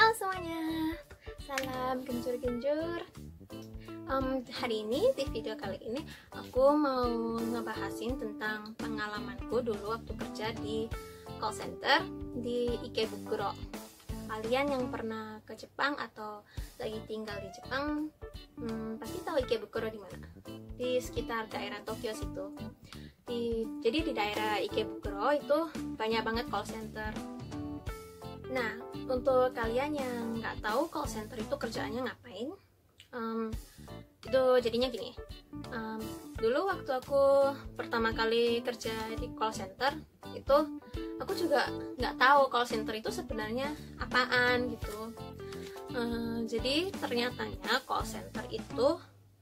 Halo semuanya, salam genjur-genjur. Hari ini, di video kali ini aku mau ngebahasin tentang pengalamanku dulu waktu kerja di call center di Ikebukuro. Kalian yang pernah ke Jepang atau lagi tinggal di Jepang pasti tahu Ikebukuro di mana? Di sekitar daerah Tokyo situ. Jadi di daerah Ikebukuro itu banyak banget call center. Nah, untuk kalian yang nggak tahu call center itu kerjaannya ngapain, itu jadinya gini. Dulu waktu aku pertama kali kerja di call center itu, aku juga nggak tahu call center itu sebenarnya apaan gitu. Jadi ternyatanya call center itu,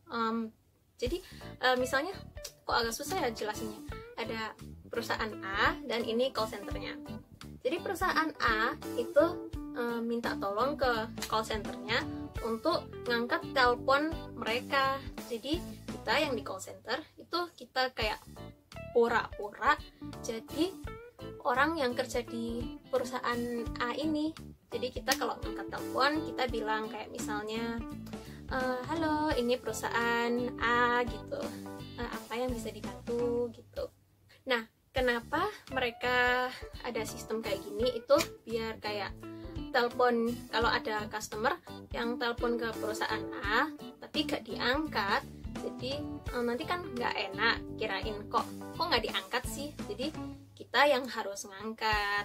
misalnya kok agak susah ya jelasinnya. Ada perusahaan A dan ini call centernya. Jadi perusahaan A itu minta tolong ke call centernya untuk ngangkat telepon mereka. Jadi kita yang di call center itu kita kayak pura-pura jadi orang yang kerja di perusahaan A ini. Jadi kita kalau ngangkat telepon kita bilang kayak misalnya halo, ini perusahaan A gitu, apa yang bisa dibantu gitu. Nah, kenapa mereka ada sistem kayak gini itu biar kayak telepon, kalau ada customer yang telepon ke perusahaan A tapi gak diangkat, jadi nanti kan nggak enak, kirain kok nggak diangkat sih, jadi kita yang harus ngangkat.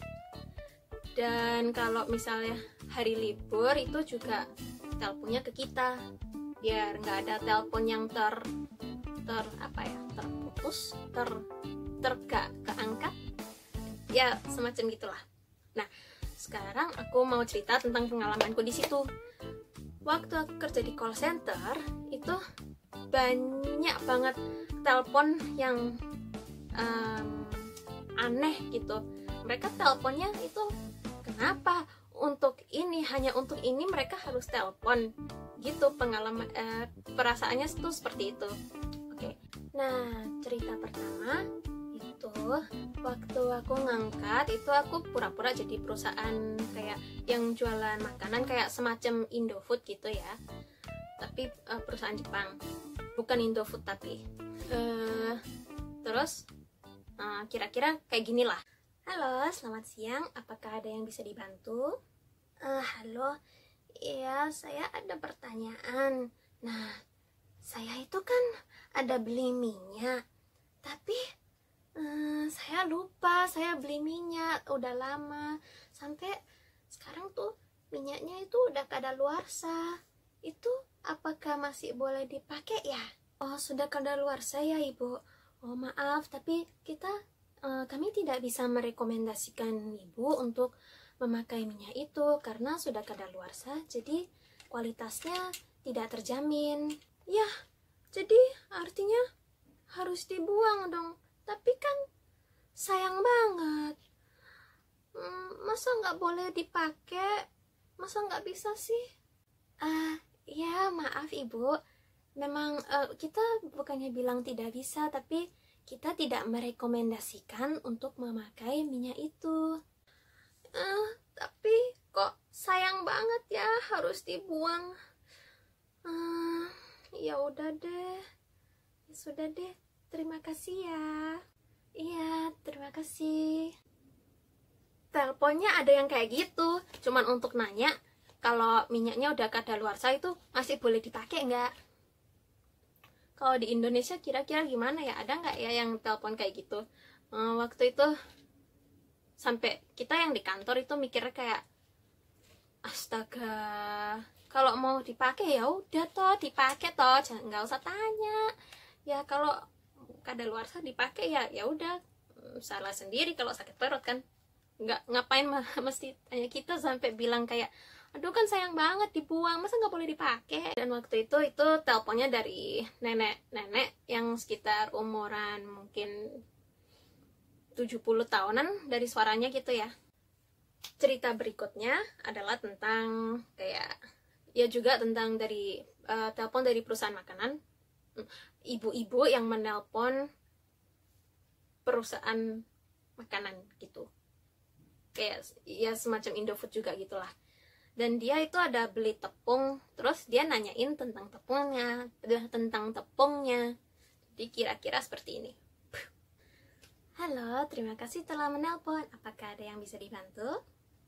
Dan kalau misalnya hari libur itu juga teleponnya ke kita biar nggak ada telepon yang terputus, gak keangkat ya, semacam gitulah. Nah, sekarang aku mau cerita tentang pengalamanku di situ. Waktu aku kerja di call center itu banyak banget telepon yang aneh gitu. Mereka teleponnya itu kenapa untuk ini, hanya untuk ini mereka harus telepon gitu. Pengalaman perasaannya itu seperti itu. Oke. Nah, cerita pertama itu waktu aku ngangkat itu, aku pura-pura jadi perusahaan kayak yang jualan makanan kayak semacam Indofood gitu ya, tapi perusahaan Jepang, bukan Indofood tapi terus kira-kira kayak gini lah. Halo, selamat siang, apakah ada yang bisa dibantu? Halo, iya, saya ada pertanyaan. Nah, saya itu kan ada beli minyak, tapi saya lupa saya beli minyak udah lama, sampai sekarang tuh minyaknya itu udah kadaluarsa. Itu apakah masih boleh dipakai ya? Oh, sudah kadaluarsa ya ibu. Oh maaf, tapi kami tidak bisa merekomendasikan ibu untuk memakai minyak itu karena sudah kadaluarsa, jadi kualitasnya tidak terjamin. Ya, jadi artinya harus dibuang dong. Tapi kan sayang banget. Masa nggak boleh dipakai? Masa nggak bisa sih? Ya maaf ibu, memang kita bukannya bilang tidak bisa, tapi kita tidak merekomendasikan untuk memakai minyak itu. Tapi kok sayang banget ya, harus dibuang. Ya udah deh, ya sudah deh. Terima kasih ya. Iya, terima kasih. Teleponnya ada yang kayak gitu, cuman untuk nanya kalau minyaknya udah kadaluarsa itu masih boleh dipakai nggak? Kalau di Indonesia kira-kira gimana ya? Ada nggak ya yang telepon kayak gitu? Waktu itu sampai kita yang di kantor itu mikirnya kayak, astaga, kalau mau dipakai ya udah toh dipakai toh, nggak usah tanya. Ya kalau kadaluarsa dipakai ya udah, salah sendiri kalau sakit perut kan. Nggak, ngapain mesti tanya kita sampai bilang kayak, aduh kan sayang banget dibuang, masa nggak boleh dipakai. Dan waktu itu teleponnya dari nenek-nenek yang sekitar umuran mungkin 70 tahunan, dari suaranya gitu ya. Cerita berikutnya adalah tentang kayak, ya juga tentang dari telepon dari perusahaan makanan. Ibu-ibu yang menelpon perusahaan makanan gitu, kayak ya semacam Indofood juga gitulah. Dan dia itu ada beli tepung, terus dia nanyain tentang tepungnya. Jadi kira-kira seperti ini. Halo, terima kasih telah menelpon. Apakah ada yang bisa dibantu?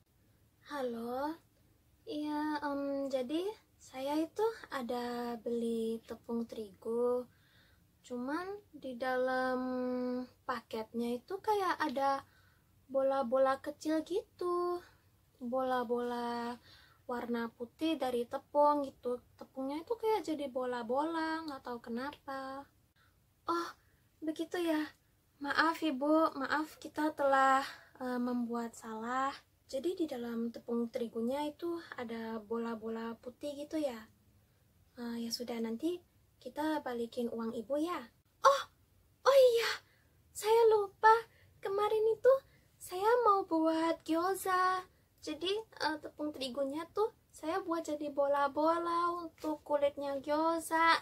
Halo, iya, jadi saya itu ada beli tepung terigu. Cuman di dalam paketnya itu kayak ada bola-bola kecil gitu. Bola-bola warna putih dari tepung gitu. Tepungnya itu kayak jadi bola-bola, nggak tahu kenapa. Oh, begitu ya. Maaf Ibu, maaf kita telah membuat salah. Jadi di dalam tepung terigunya itu ada bola-bola putih gitu ya. Ya sudah, nanti kita balikin uang Ibu ya. Oh iya, saya lupa. Kemarin itu saya mau buat gyoza. Jadi tepung terigunya tuh saya buat jadi bola-bola untuk kulitnya gyoza.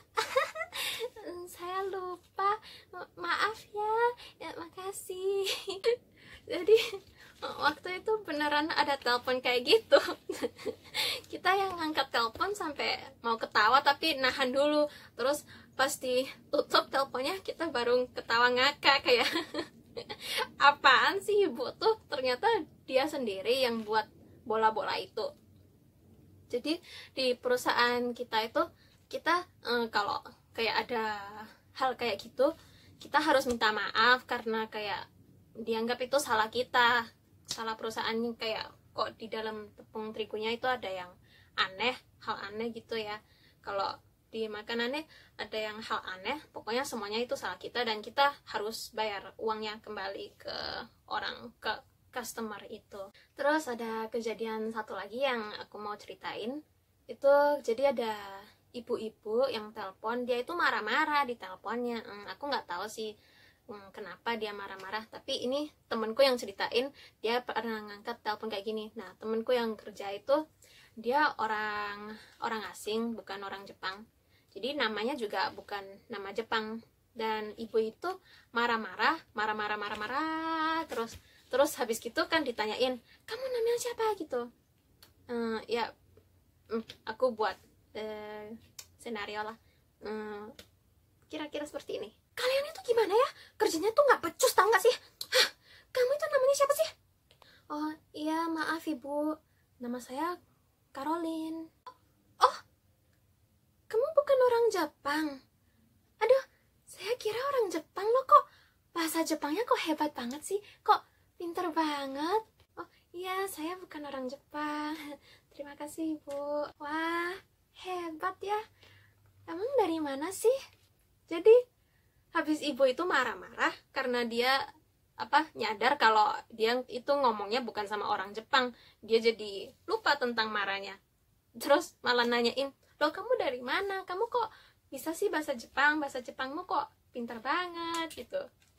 Saya lupa, maaf ya, makasih. Jadi waktu itu beneran ada telepon kayak gitu. Kita yang ngangkat telepon sampai mau ketawa tapi nahan dulu. Terus pas ditutup teleponnya kita baru ketawa ngakak kayak apaan sih ibu tuh, ternyata dia sendiri yang buat bola-bola itu. Jadi di perusahaan kita itu kita kalau kayak ada hal kayak gitu kita harus minta maaf karena kayak dianggap itu salah kita, salah perusahaan. Kayak kok di dalam tepung terigunya itu ada yang aneh, hal aneh gitu ya. Kalau di makanannya ada yang hal aneh, pokoknya semuanya itu salah kita dan kita harus bayar uangnya kembali ke customer itu. Terus ada kejadian satu lagi yang aku mau ceritain. Itu jadi ada ibu-ibu yang telepon, dia itu marah-marah di teleponnya. Aku nggak tahu sih kenapa dia marah-marah, tapi ini temenku yang ceritain, dia pernah ngangkat telepon kayak gini. Nah, temenku yang kerja itu dia orang asing, bukan orang Jepang. Jadi namanya juga bukan nama Jepang. Dan ibu itu marah-marah terus habis gitu kan ditanyain, kamu namanya siapa gitu. Ya aku buat senario lah, kira-kira seperti ini. Kalian itu gimana ya, kerjanya tuh nggak becus tau nggak sih? Hah, kamu itu namanya siapa sih? Oh iya, maaf ibu, nama saya Caroline. Oh, kamu bukan orang Jepang? Aduh, saya kira orang Jepang loh, kok bahasa Jepangnya kok hebat banget sih, kok pinter banget. Oh iya, saya bukan orang Jepang. Terima kasih ibu. Wah, hebat ya. Emang dari mana sih? Jadi habis ibu itu marah-marah karena dia nyadar kalau dia itu ngomongnya bukan sama orang Jepang. Dia jadi lupa tentang marahnya. Terus malah nanyain, loh kamu dari mana? Kamu kok bisa sih bahasa Jepang? Bahasa Jepangmu kok pinter banget gitu.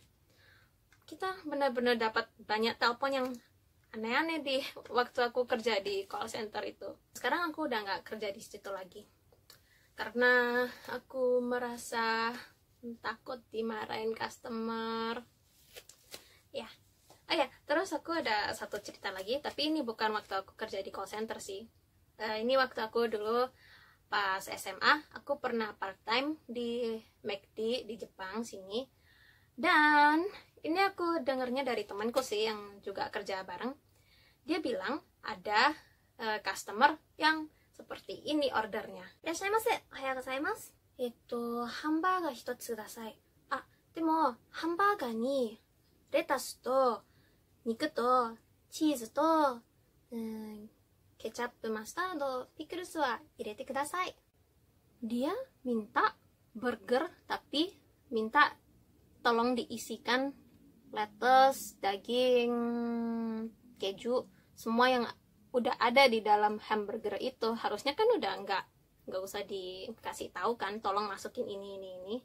Kita benar-benar dapat banyak telepon yang aneh-aneh di waktu aku kerja di call center itu. Sekarang aku udah nggak kerja di situ lagi karena aku merasa takut dimarahin customer ya. Oh ya, terus aku ada satu cerita lagi, tapi ini bukan waktu aku kerja di call center sih. Ini waktu aku dulu pas SMA, aku pernah part time di McD di Jepang sini. Dan ini aku dengernya dari temanku sih yang juga kerja bareng. Dia bilang ada customer yang seperti ini ordernya. Irashaimase, ohayou gozaimasu. ハンバーガー一つください。あ、でもハンバーガーにレタスと肉とチーズとケチャップ、マスタード、ピクルスは入れてください。Dia minta burger tapi minta tolong diisikan lettuce, daging, keju, semua yang udah ada di dalam hamburger itu. Harusnya kan udah nggak usah dikasih tahu kan, tolong masukin ini.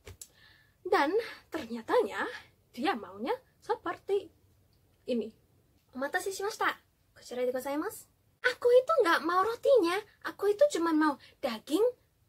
Dan ternyatanya dia maunya seperti ini. Omatase shimashita, kochira de gozaimasu. Aku itu nggak mau rotinya, aku itu cuma mau daging,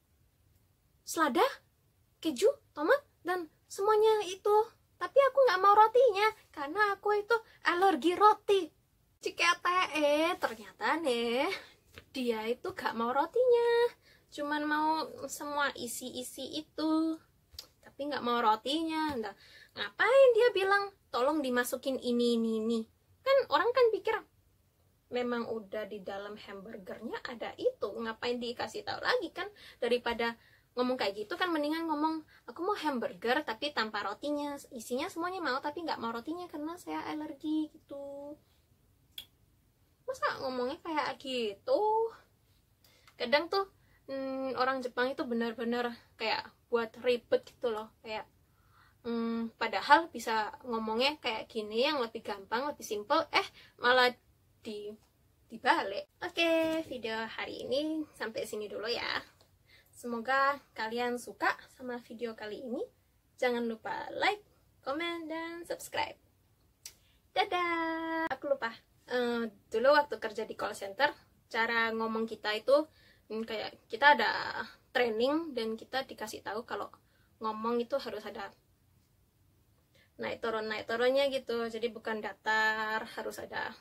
selada, keju, tomat, dan semuanya itu. Tapi aku nggak mau rotinya karena aku itu alergi roti. Cikete, ternyata nih dia itu gak mau rotinya, cuman mau semua isi-isi itu, tapi gak mau rotinya. Nah, ngapain dia bilang tolong dimasukin ini. Kan orang kan pikir memang udah di dalam hamburgernya ada itu, ngapain dikasih tahu lagi kan. Daripada ngomong kayak gitu kan mendingan ngomong aku mau hamburger tapi tanpa rotinya, isinya semuanya mau tapi nggak mau rotinya karena saya alergi gitu. Masa ngomongnya kayak gitu? Kadang tuh orang Jepang itu benar-benar kayak buat ribet gitu loh, kayak padahal bisa ngomongnya kayak gini yang lebih gampang, lebih simple, malah dibalik. Oke, video hari ini sampai sini dulu ya. Semoga kalian suka sama video kali ini. Jangan lupa like, komen, dan subscribe. Dadah. Aku lupa. Dulu waktu kerja di call center, cara ngomong kita itu kayak kita ada training dan kita dikasih tahu kalau ngomong itu harus ada naik turunnya gitu. Jadi bukan datar, harus ada.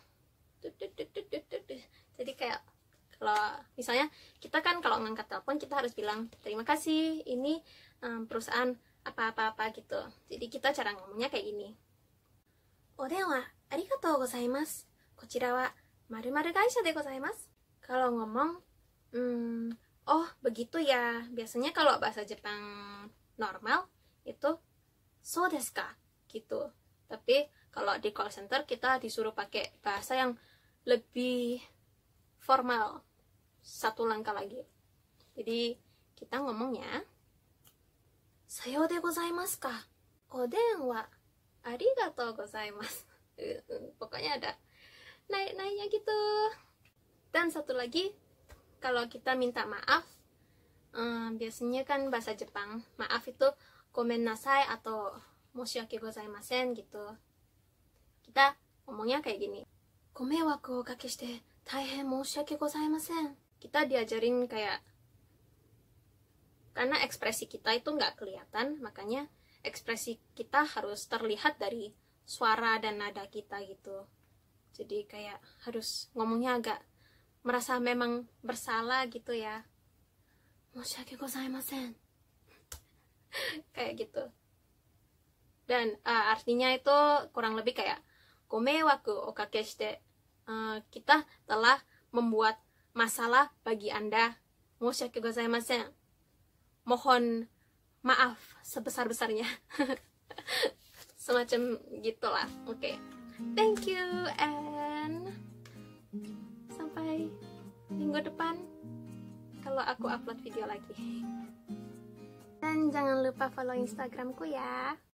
Jadi kayak kalau misalnya kita kan kalau ngangkat telepon kita harus bilang terima kasih, ini perusahaan apa-apa gitu. Jadi kita cara ngomongnya kayak gini. Odenwa arigatou gozaimasu. Kochira wa maru-maru gaisha de gozaimasu. Kalau ngomong oh begitu ya. Biasanya kalau bahasa Jepang normal itu so desu ka gitu. Tapi kalau di call center kita disuruh pakai bahasa yang lebih formal, satu langkah lagi. Jadi kita ngomongnya sayo de gozaimasu ka, oden wa arigatou gozaimasu. Pokoknya ada naik-naiknya gitu. Dan satu lagi, kalau kita minta maaf, biasanya kan bahasa Jepang maaf itu gomen nasai atau moshiwake gozaimasen gitu. Kita ngomongnya kayak gini, gomewaku o kake shite taihen moshiwake gozaimasen. Kita diajarin kayak, karena ekspresi kita itu nggak kelihatan, makanya ekspresi kita harus terlihat dari suara dan nada kita gitu. Jadi kayak harus ngomongnya agak merasa memang bersalah gitu ya. Moshiwake gozaimasen. Kayak gitu. Dan artinya itu kurang lebih kayak gomewaku o kake shite, kita telah membuat masalah bagi Anda. Moshiwake gozaimasen. Mohon maaf sebesar-besarnya. Semacam gitulah. Oke. Thank you and sampai minggu depan kalau aku upload video lagi. Dan jangan lupa follow Instagramku ya.